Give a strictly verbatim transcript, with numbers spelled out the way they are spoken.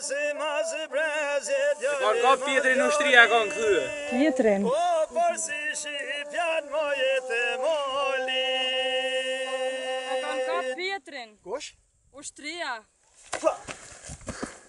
Kon ka pjetrin në ushtria kon këthy. Pjetrin. Kon ka pjetrin. Kush? Ushtria.